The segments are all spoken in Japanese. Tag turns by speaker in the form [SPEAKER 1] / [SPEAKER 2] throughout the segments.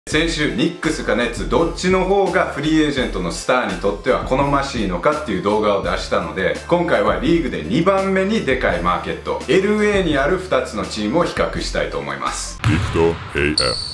[SPEAKER 1] 先週ニックスかネッツどっちの方がフリーエージェントのスターにとっては好ましいのかっていう動画を出したので、今回はリーグで2番目にでかいマーケット LA にある2つのチームを比較したいと思います。リクト AF。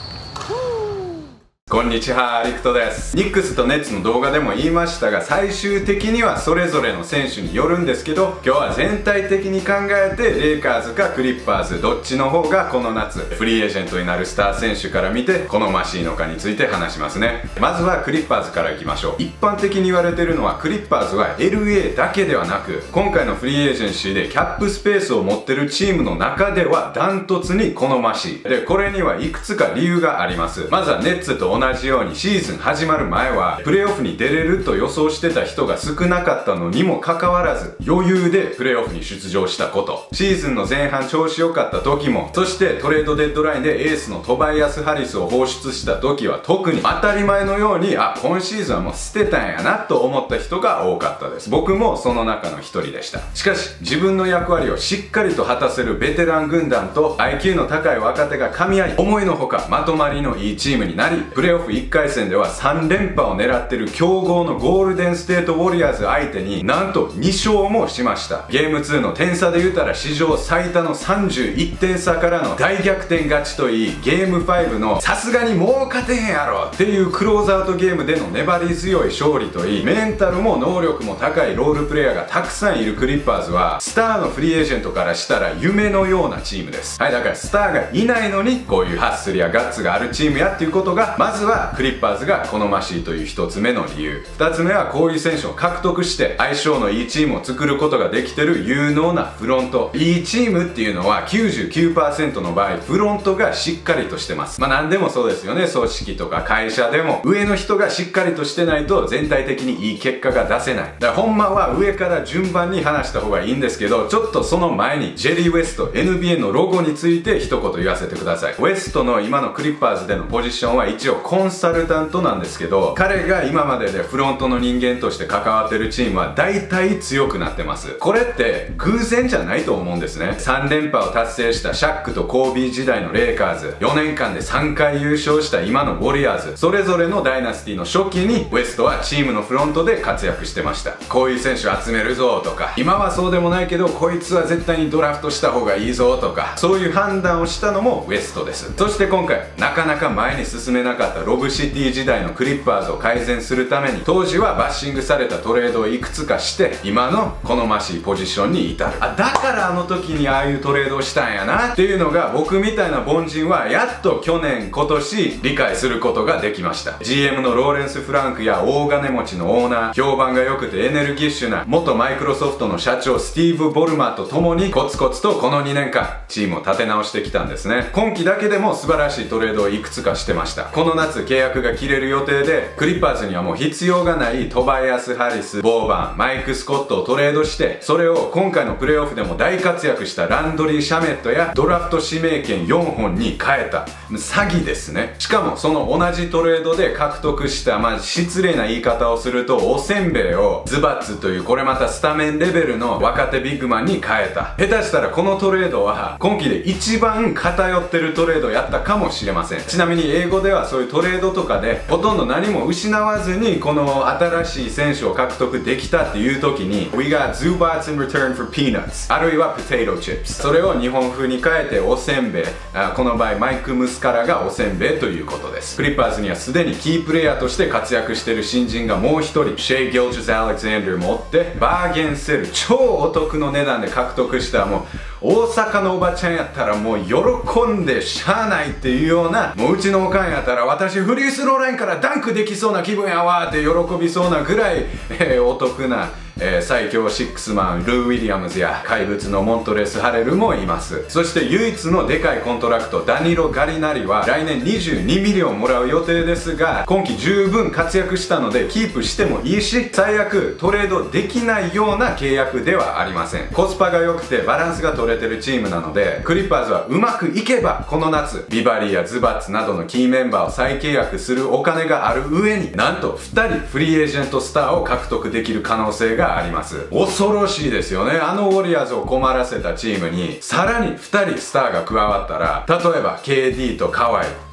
[SPEAKER 1] こんにちは、リクトです。ニックスとネッツの動画でも言いましたが、最終的にはそれぞれの選手によるんですけど、今日は全体的に考えてレイカーズかクリッパーズどっちの方がこの夏フリーエージェントになるスター選手から見て好ましいのかについて話しますね。まずはクリッパーズからいきましょう。一般的に言われてるのはクリッパーズは LA だけではなく、今回のフリーエージェンシーでキャップスペースを持ってるチームの中ではダントツに好ましい。で、これにはいくつか理由があります。まずはネッツと同じようにシーズン始まる前はプレーオフに出れると予想してた人が少なかったのにもかかわらず余裕でプレーオフに出場したこと、シーズンの前半調子良かった時も、そしてトレードデッドラインでエースのトバイアス・ハリスを放出した時は特に当たり前のように今シーズンはもう捨てたんやなと思った人が多かったです。僕もその中の一人でした。しかし自分の役割をしっかりと果たせるベテラン軍団と IQ の高い若手が噛み合い、思いのほかまとまりのいいチームになり、プレーオフ1回戦では3連覇を狙ってる強豪のゴールデンステートウォリアーズ相手になんと2勝もしました。ゲーム2の点差で言うたら史上最多の31点差からの大逆転勝ちといい、ゲーム5のさすがにもう勝てへんやろっていうクローズアウトゲームでの粘り強い勝利といい、メンタルも能力も高いロールプレイヤーがたくさんいるクリッパーズはスターのフリーエージェントからしたら夢のようなチームです。だからスターがいないのにこういうハッスルやガッツがあるチームやっていうことが、まずはクリッパーズが好ましいという一つ目の理由。二つ目はこういう選手を獲得して相性のいいチームを作ることができてる有能なフロント。いいチームっていうのは 99% の場合フロントがしっかりとしてます。何でもそうですよね。組織とか会社でも上の人がしっかりとしてないと全体的にいい結果が出せない。だからほんまは上から順番に話した方がいいんですけど、ちょっとその前にジェリー・ウエスト NBA のロゴについて一言言わせてください。ウエストの今のクリッパーズでのポジションは一応コンサルタントなんですけど、彼が今まででフロントの人間として関わってるチームは大体強くなってます。これって偶然じゃないと思うんですね。3連覇を達成したシャックとコービー時代のレイカーズ、4年間で3回優勝した今のウォリアーズ、それぞれのダイナスティの初期にウエストはチームのフロントで活躍してました。こういう選手を集めるぞとか、今はそうでもないけどこいつは絶対にドラフトした方がいいぞとか、そういう判断をしたのもウエストです。そして今回なかなか前に進めなかったロブシティ時代のクリッパーズを改善するために当時はバッシングされたトレードをいくつかして今の好ましいポジションに至る。だからあの時にああいうトレードをしたんやなっていうのが、僕みたいな凡人はやっと去年今年理解することができました。 GM のローレンス・フランクや大金持ちのオーナー、評判が良くてエネルギッシュな元マイクロソフトの社長スティーブ・ボルマーと共にコツコツとこの2年間チームを立て直してきたんですね。今季だけでも素晴らしいトレードをいくつかしてました。この夏契約が切れる予定で、クリッパーズにはもう必要がないトバイアス・ハリス、ボーバン、マイク・スコットをトレードして、それを今回のプレーオフでも大活躍したランドリー・シャメットやドラフト指名権4本に変えた。詐欺ですね。しかもその同じトレードで獲得した失礼な言い方をするとおせんべいをズバッツというこれまたスタメンレベルの若手ビッグマンに変えた。下手したらこのトレードは今季で一番偏ってるトレードやったかもしれません。ちなみに英語ではそういうトレードとかでほとんど何も失わずにこの新しい選手を獲得できたっていう時に We got Zubats in return for peanuts あるいは potato chips、 それを日本風に変えておせんべい、この場合マイク・ムスカラがおせんべいということです。クリッパーズにはすでにキープレイヤーとして活躍している新人がもう一人シェイ・ギルジス・アレクサンダーもおって、バーゲンセル超お得の値段で獲得したもう大阪のおばちゃんやったらもう喜んでしゃあないっていうような、もううちのおかんやったら私フリースローラインからダンクできそうな気分やわって喜びそうなぐらい、お得な最強シックスマンルー・ウィリアムズや怪物のモントレス・ハレルもいます。そして唯一のでかいコントラクトダニロ・ガリナリは来年22ミリオンもらう予定ですが、今季十分活躍したのでキープしてもいいし、最悪トレードできないような契約ではありません。コスパが良くてバランスが取れてるチームなので、クリッパーズはうまくいけばこの夏ビバリーやズバッツなどのキーメンバーを再契約するお金がある上に、なんと2人フリーエージェントスターを獲得できる可能性があります。恐ろしいですよね。あのウォリアーズを困らせたチームにさらに2人スターが加わったら、例えば KD とカワイ、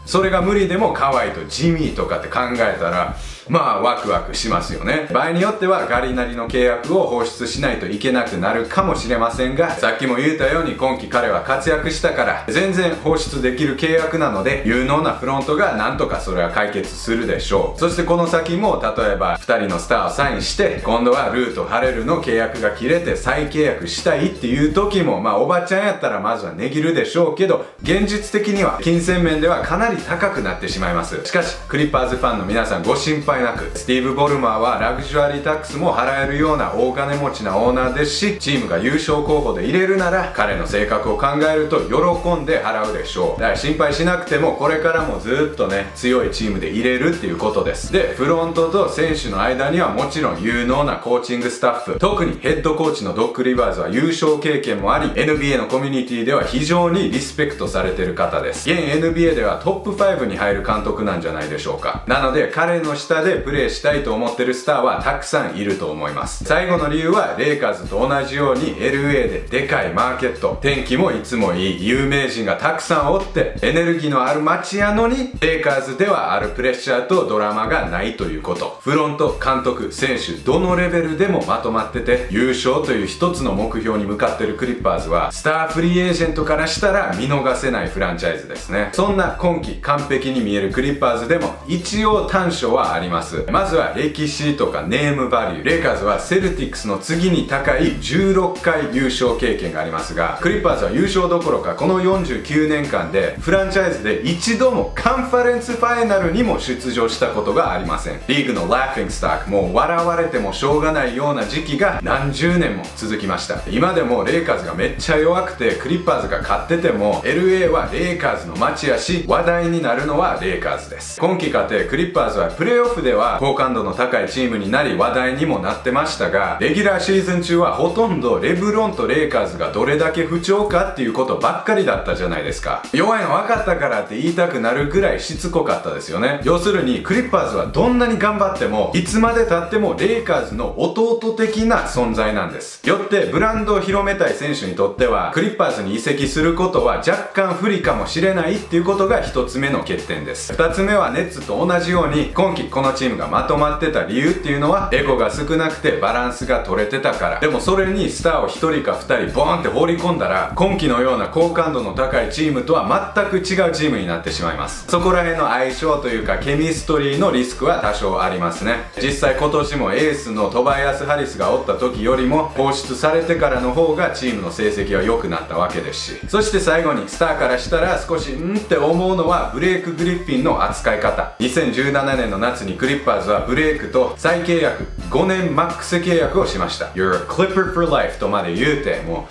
[SPEAKER 1] それが無理でもカワイとジミーとかって考えたら、まあワクワクしますよね。場合によってはガリナリの契約を放出しないといけなくなるかもしれませんが、さっきも言ったように今季彼は活躍したから全然放出できる契約なので、有能なフロントがなんとかそれは解決するでしょう。そしてこの先も例えば2人のスターをサインして、今度はルーとハレルの契約が切れて再契約したいっていう時も、まあおばちゃんやったらまずは値切るでしょうけど、現実的には金銭面ではかなり高くなってしまいます。しかしクリッパーズファンの皆さんご心配なく、スティーブ・ボルマーはラグジュアリータックスも払えるような大金持ちなオーナーですし、チームが優勝候補で入れるなら彼の性格を考えると喜んで払うでしょう。だから心配しなくてもこれからもずっとね強いチームで入れるっていうことです。でフロントと選手の間にはもちろん有能なコーチングスタッフ、特にヘッドコーチのドッグ・リバーズは優勝経験もあり NBA のコミュニティでは非常にリスペクトされてる方です。現 NBA ではトップ5に入る監督なんじゃないでしょうか。なので彼の下でプレーしたいと思ってるスターはたくさんいると思います。最後の理由はレイカーズと同じように LA ででかいマーケット、天気もいつもいい、有名人がたくさんおってエネルギーのある街やのに、レイカーズではあるプレッシャーとドラマがないということ。フロント、監督、選手どのレベルでもまとまってて、優勝という一つの目標に向かってるクリッパーズはスターフリーエージェントからしたら見逃せないフランチャイズですね。そんな今季完璧に見えるクリッパーズでも一応短所はあります。まずは歴史とかネームバリュー。レイカーズはセルティックスの次に高い16回優勝経験がありますが、クリッパーズは優勝どころかこの49年間でフランチャイズで一度もカンファレンスファイナルにも出場したことがありません。リーグのラフィングスタック、もう笑われてもしょうがないような時期が何十年も続きました。今でもレイカーズがめっちゃ弱くてクリッパーズが勝ってても LA はレイカーズの街やし、話題になるのはレイカーズです。今季勝てクリッパーズはプレーオフでは好感度の高いチームになり話題にもなってましたが、レギュラーシーズン中はほとんどレブロンとレイカーズがどれだけ不調かっていうことばっかりだったじゃないですか。弱いの分かったからって言いたくなるぐらいしつこかったですよね。要するにクリッパーズはどんなに頑張ってもいつまで経ってもレイカーズの弟的な存在なんです。よってブランドを広めたい選手にとってはクリッパーズに移籍することは若干不利かもしれないっていうことが一つ目の欠点です。二つ目はネッツと同じように今季このチームがまとまってた理由っていうのはエゴが少なくてバランスが取れてたから。でもそれにスターを1人か2人ボーンって放り込んだら今季のような好感度の高いチームとは全く違うチームになってしまいます。そこら辺の相性というかケミストリーのリスクは多少ありますね。実際今年もエースのトバイアス・ハリスがおった時よりも放出されてからの方がチームの成績は良くなったわけですし、そして最後にスターからしたら少しって思うのはブレイク・グリッフィンの扱い方。2017年の夏にクリッパーズはブレイクと再契約5年マックス契約をしました。 You're a Clipper for life とまで言うて、もう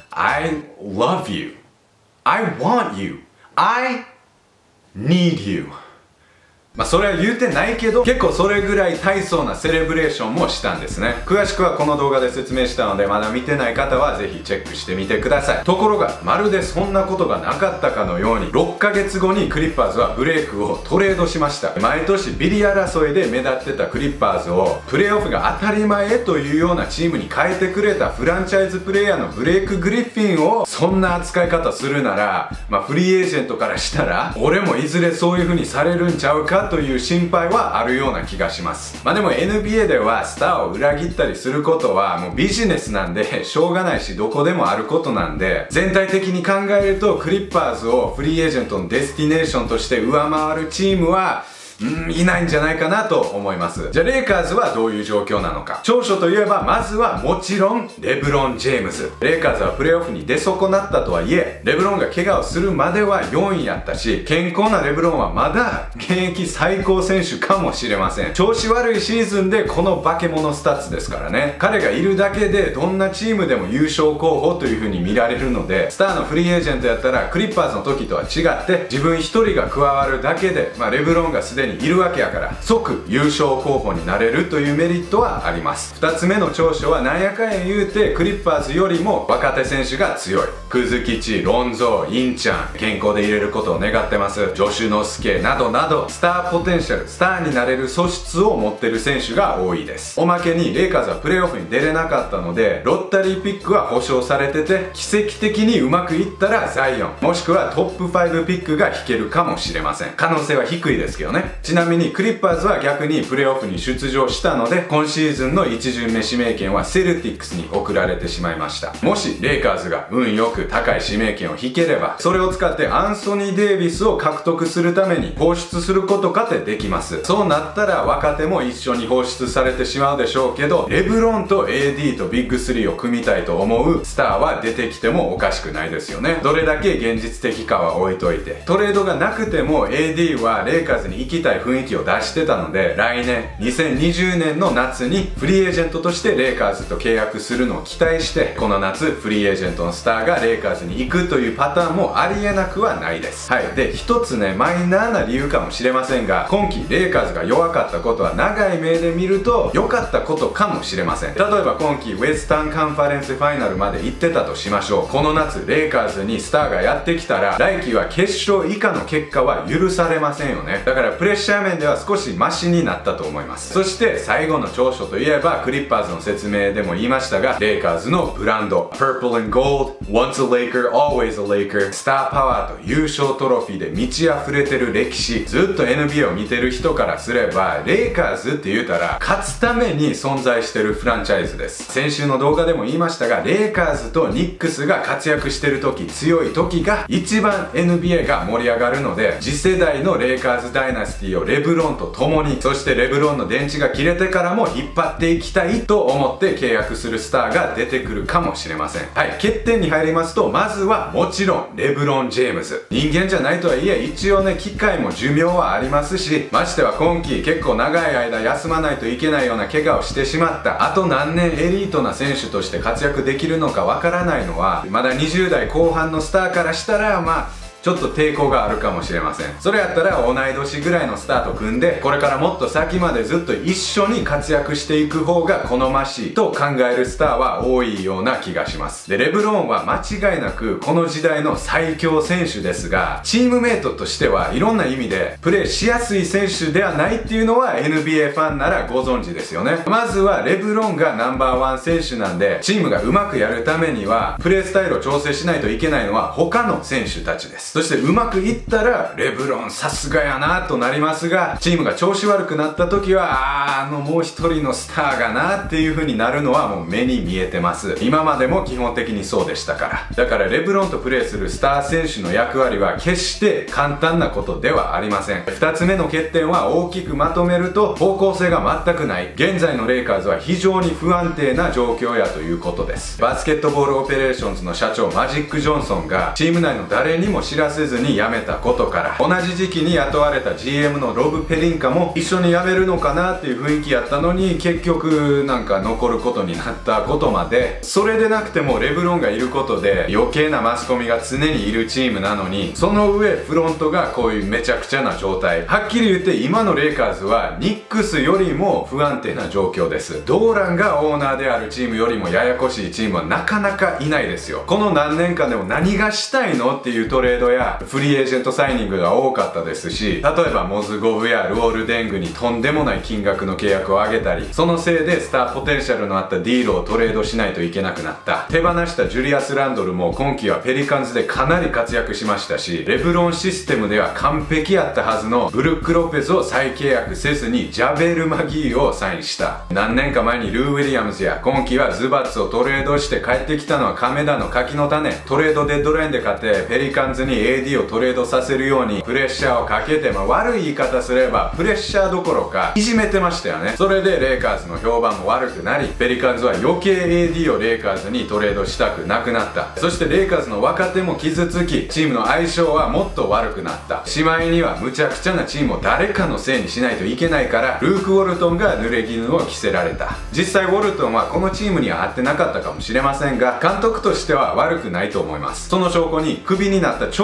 [SPEAKER 1] I love you, I want you, I need you。まあそれは言うてないけど結構それぐらい大層なセレブレーションもしたんですね。詳しくはこの動画で説明したのでまだ見てない方はぜひチェックしてみてください。ところがまるでそんなことがなかったかのように6ヶ月後にクリッパーズはブレイクをトレードしました。毎年ビリ争いで目立ってたクリッパーズをプレーオフが当たり前というようなチームに変えてくれたフランチャイズプレイヤーのブレイク・グリッフィンをそんな扱い方するなら、まあフリーエージェントからしたら俺もいずれそういう風にされるんちゃうかという心配はあるような気がします。まあでも NBA ではスターを裏切ったりすることはもうビジネスなんでしょうがないしどこでもあることなんで、全体的に考えるとクリッパーズをフリーエージェントのデスティネーションとして上回るチームはいないんじゃないかなと思います。じゃあレイカーズはどういう状況なのか。長所といえばまずはもちろんレブロン・ジェームズ。レイカーズはプレーオフに出損なったとはいえレブロンが怪我をするまでは4位やったし、健康なレブロンはまだ現役最高選手かもしれません。調子悪いシーズンでこの化け物スタッツですからね。彼がいるだけでどんなチームでも優勝候補という風に見られるので、スターのフリーエージェントやったらクリッパーズの時とは違って自分一人が加わるだけで、レブロンがすで LA にいるわけやから即優勝候補になれるというメリットはあります。2つ目の長所はなんやかんや言うてクリッパーズよりも若手選手が強い。クズキチ、ロンゾー、インちゃん、健康で入れることを願ってます。ジョシュノスケなどなどスターポテンシャル、スターになれる素質を持ってる選手が多いです。おまけにレイカーズはプレーオフに出れなかったのでロッタリーピックは保証されてて、奇跡的にうまくいったらザイオンもしくはトップ5ピックが引けるかもしれません。可能性は低いですけどね。ちなみにクリッパーズは逆にプレーオフに出場したので今シーズンの1巡目指名権はセルティックスに送られてしまいました。もしレイカーズが運よく高い指名権を引ければそれを使ってアンソニー・デイビスを獲得するために放出することかってできます。そうなったら若手も一緒に放出されてしまうでしょうけど、レブロンと AD とビッグ3を組みたいと思うスターは出てきてもおかしくないですよね。どれだけ現実的かは置いといて、トレードがなくても AD はレイカーズに行きたい雰囲気を出してたので、来年2020年の夏にフリーエージェントとしてレイカーズと契約するのを期待して、この夏フリーエージェントのスターがレイカーズに行くというパターンもありえなくはないです。はい。で、一つねマイナーな理由かもしれませんが、今季レイカーズが弱かったことは長い目で見ると良かったことかもしれません。例えば今季ウェスタンカンファレンスファイナルまで行ってたとしましょう。この夏レイカーズにスターがやってきたら来季は決勝以下の結果は許されませんよね。だからプレッシャー面では少しマシになったと思います。そして最後の長所といえばクリッパーズの説明でも言いましたが、レイカーズのブランド Purple and Gold Once a Laker Always a Laker スターパワーと優勝トロフィーで満ち溢れてる歴史、ずっと NBA を見てる人からすればレイカーズって言うたら勝つために存在してるフランチャイズです。先週の動画でも言いましたが、レイカーズとニックスが活躍してる時、強い時が一番 NBA が盛り上がるので、次世代のレイカーズダイナスティをレブロンと共に、そしてレブロンの電池が切れてからも引っ張っていきたいと思って契約するスターが出てくるかもしれません。はい、欠点に入りますと、まずはもちろんレブロン・ジェームズ。人間じゃないとはいえ一応ね機械も寿命はありますし、ましては今季結構長い間休まないといけないような怪我をしてしまった。あと何年エリートな選手として活躍できるのかわからないのは、まだ20代後半のスターからしたらちょっと抵抗があるかもしれません。それやったら同い年ぐらいのスターと組んで、これからもっと先までずっと一緒に活躍していく方が好ましいと考えるスターは多いような気がします。で、レブロンは間違いなくこの時代の最強選手ですが、チームメイトとしてはいろんな意味でプレーしやすい選手ではないっていうのは NBA ファンならご存知ですよね。まずはレブロンがナンバーワン選手なんで、チームがうまくやるためにはプレースタイルを調整しないといけないのは他の選手たちです。そしてうまくいったらレブロンさすがやなとなりますが、チームが調子悪くなった時はもう一人のスターがなっていう風になるのはもう目に見えてます。今までも基本的にそうでしたから。だからレブロンとプレーするスター選手の役割は決して簡単なことではありません。2つ目の欠点は大きくまとめると方向性が全くない。現在のレイカーズは非常に不安定な状況やということです。バスケットボールオペレーションズの社長マジック・ジョンソンがチーム内の誰にも知らせずに辞めたことから、同じ時期に雇われた GM のロブ・ペリンカも一緒に辞めるのかなっていう雰囲気やったのに、結局なんか残ることになったことまで。それでなくてもレブロンがいることで余計なマスコミが常にいるチームなのに、その上フロントがこういうめちゃくちゃな状態。はっきり言って今のレイカーズはニックスよりも不安定な状況です。ドーランがオーナーであるチームよりもややこしいチームはなかなかいないですよ。この何年間でも何がしたいのっていうトレードやフリーエージェントサイニングが多かったですし、例えばモズゴブやルオルデングにとんでもない金額の契約を上げたり、そのせいでスターポテンシャルのあったディールをトレードしないといけなくなった。手放したジュリアス・ランドルも今季はペリカンズでかなり活躍しましたし、レブロンシステムでは完璧やったはずのブルック・ロペズを再契約せずにジャベル・マギーをサインした。何年か前にルー・ウィリアムズや今季はズバッツをトレードして帰ってきたのは亀田の柿の種。トレードデッドラインで勝ってペリカンズに AD をトレードさせるようにプレッシャーをかけて、悪い言い方すればプレッシャーどころかいじめてましたよね。それでレイカーズの評判も悪くなり、ペリカンズは余計 AD をレイカーズにトレードしたくなくなった。そしてレイカーズの若手も傷つき、チームの相性はもっと悪くなった。しまいには無茶苦茶なチームを誰かのせいにしないといけないから、ルーク・ウォルトンが濡れ衣を着せられた。実際ウォルトンはこのチームには合ってなかったかもしれませんが、監督としては悪くないと思います。その証拠にクビになった直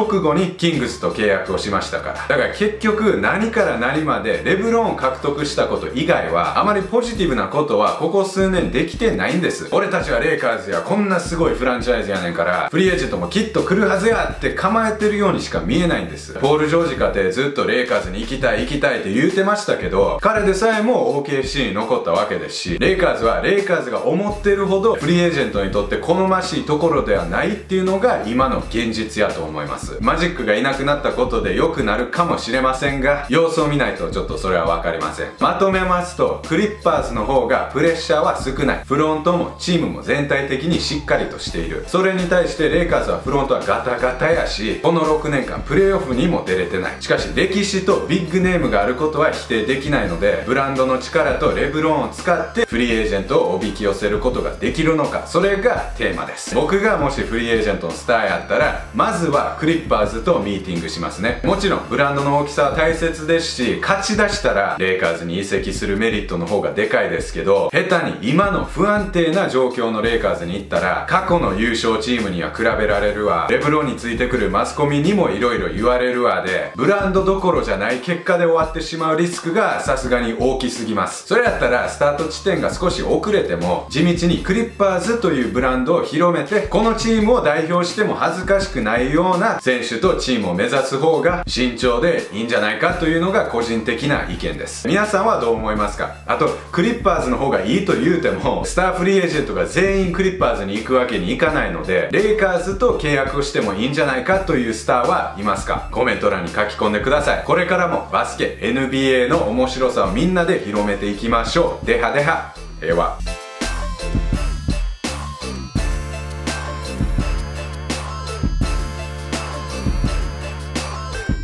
[SPEAKER 1] 直後にキングスと契約をしましたから。だから結局何から何までレブロンを獲得したこと以外はあまりポジティブなことはここ数年できてないんです。俺たちはレイカーズやこんなすごいフランチャイズやねんからフリーエージェントもきっと来るはずやって構えてるようにしか見えないんです。ポール・ジョージかてずっとレイカーズに行きたいって言うてましたけど、彼でさえも OKC に残ったわけですし、レイカーズはレイカーズが思ってるほどフリーエージェントにとって好ましいところではないっていうのが今の現実やと思います。マジックがいなくなったことで良くなるかもしれませんが、様子を見ないとちょっとそれは分かりません。まとめますと、クリッパーズの方がプレッシャーは少ない。フロントもチームも全体的にしっかりとしている。それに対してレイカーズはフロントはガタガタやし、この6年間プレーオフにも出れてない。しかし歴史とビッグネームがあることは否定できないので、ブランドの力とレブロンを使ってフリーエージェントをおびき寄せることができるのか、それがテーマです。僕がもしフリーエージェントのスターやったら、まずはクリッパーズとミーティングしますね。もちろんブランドの大きさは大切ですし、勝ち出したらレイカーズに移籍するメリットの方がでかいですけど、下手に今の不安定な状況のレイカーズに行ったら過去の優勝チームには比べられるわ、レブロンについてくるマスコミにも色々言われるわで、ブランドどころじゃない結果で終わってしまうリスクがさすがに大きすぎます。それやったらスタート地点が少し遅れても地道にクリッパーズというブランドを広めて、このチームを代表しても恥ずかしくないような選手とチームを目指す方が慎重でいいんじゃないかというのが個人的な意見です。皆さんはどう思いますか？あとクリッパーズの方がいいと言うてもスターフリーエージェントが全員クリッパーズに行くわけにいかないので、レイカーズと契約をしてもいいんじゃないかというスターはいますか？コメント欄に書き込んでください。これからもバスケ NBA の面白さをみんなで広めていきましょう。ではでは、平和。